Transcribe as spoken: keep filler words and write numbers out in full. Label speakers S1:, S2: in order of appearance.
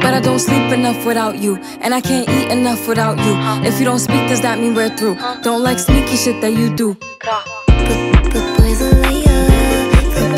S1: but I don't sleep enough without you, and I can't eat enough without you. If you don't speak, does that mean we're through? Don't like sneaky shit that you do.